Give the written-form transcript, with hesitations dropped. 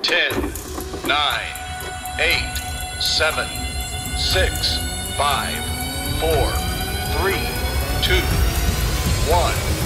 10, 9, 8, 7, 6, 5, 4, 3, 2, 1.